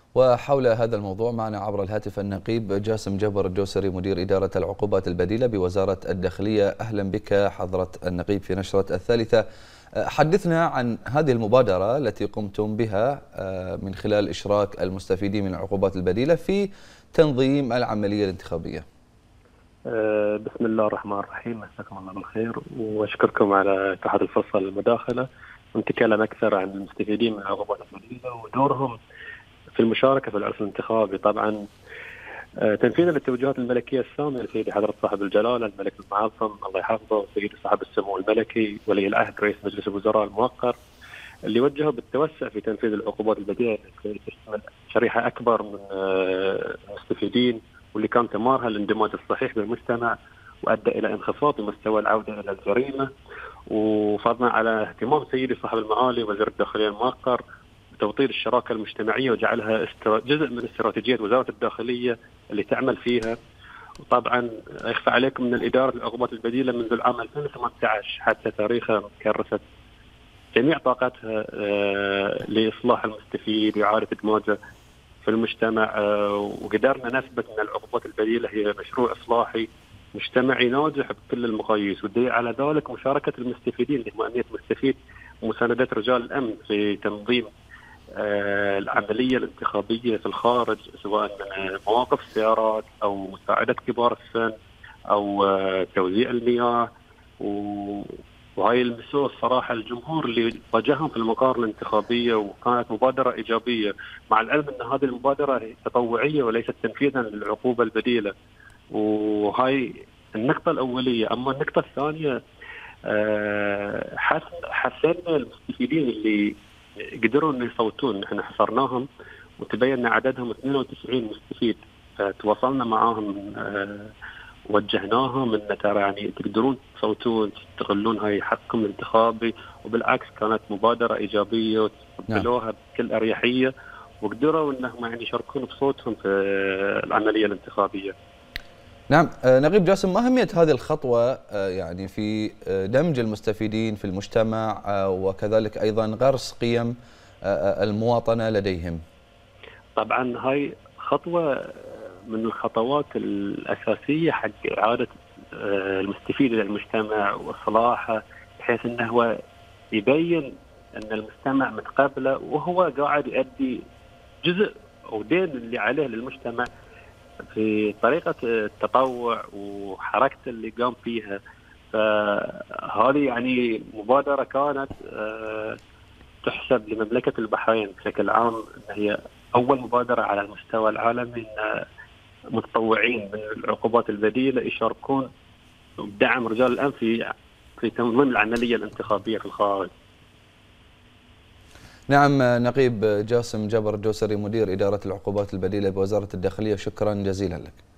وحول هذا الموضوع معنا عبر الهاتف النقيب جاسم جبر الدوسري مدير إدارة العقوبات البديلة بوزارة الداخلية. أهلا بك حضرة النقيب في نشرة الثالثة. حدثنا عن هذه المبادرة التي قمتم بها من خلال إشراك المستفيدين من العقوبات البديلة في تنظيم العملية الانتخابية. بسم الله الرحمن الرحيم، مساكم الله بالخير واشكركم على اتاحة الفرصة للمداخلة ونتكلم أكثر عن المستفيدين من العقوبات البديلة ودورهم في المشاركة في العرس الانتخابي. طبعا تنفيذا للتوجهات الملكية السامية لسيدي حضرة صاحب الجلالة الملك المعظم الله يحفظه وسيدي صاحب السمو الملكي ولي العهد رئيس مجلس الوزراء الموقر، اللي وجهه بالتوسع في تنفيذ العقوبات البديلة تشمل شريحة أكبر من المستفيدين، واللي كان ثمارها الاندماج الصحيح بالمجتمع وأدى إلى انخفاض بمستوى العودة إلى الجريمة، وفضلا على اهتمام سيدي صاحب المعالي وزير الداخلية الموقر توطيد الشراكة المجتمعية وجعلها جزء من استراتيجية وزارة الداخلية اللي تعمل فيها. وطبعا يخفى عليكم ان الإدارة للعقوبات البديلة منذ العام 2018 حتى تاريخها كرست جميع طاقتها لإصلاح المستفيد وإعادة إدماجه في المجتمع، وقدرنا نثبت ان العقوبات البديلة هي مشروع إصلاحي مجتمعي ناجح بكل المقاييس، والدليل على ذلك مشاركة المستفيدين لمؤمنية المستفيد ومساندة رجال الأمن في تنظيم العملية الانتخابية في الخارج، سواء من مواقف السيارات أو مساعدة كبار السن أو توزيع المياه. وهاي المسؤول صراحة الجمهور اللي واجههم في المقارنة الانتخابية، وكانت مبادرة إيجابية، مع العلم أن هذه المبادرة تطوعية وليست تنفيذا للعقوبة البديلة. وهاي النقطة الأولية. أما النقطة الثانية، حسنا المستفيدين اللي قدروا ان يصوتون، احنا حصرناهم وتبين عددهم 92 مستفيد، تواصلنا معاهم وجهناهم ان ترى يعني تقدرون تصوتون تستغلون هاي حقكم الانتخابي، وبالعكس كانت مبادره ايجابيه وتقبلوها بكل اريحيه وقدروا انهم يعني يشاركون بصوتهم في العمليه الانتخابيه. نعم نقيب جاسم، ما أهمية هذه الخطوة يعني في دمج المستفيدين في المجتمع وكذلك أيضا غرس قيم المواطنة لديهم؟ طبعا هاي خطوة من الخطوات الأساسية حق إعادة المستفيد إلى المجتمع وإصلاحه، بحيث أنه هو يبين أن المجتمع متقبله وهو قاعد يؤدي جزء أو دين اللي عليه للمجتمع في طريقة التطوع وحركته اللي قام فيها. فهذه يعني مبادرة كانت تحسب لمملكة البحرين بشكل عام أن هي أول مبادرة على المستوى العالمي أن متطوعين من العقوبات البديلة يشاركون بدعم رجال الأمن في تنظيم العملية الانتخابية في الخارج. نعم نقيب جاسم جبر الدوسري مدير إدارة العقوبات البديلة بوزارة الداخلية، شكرا جزيلا لك.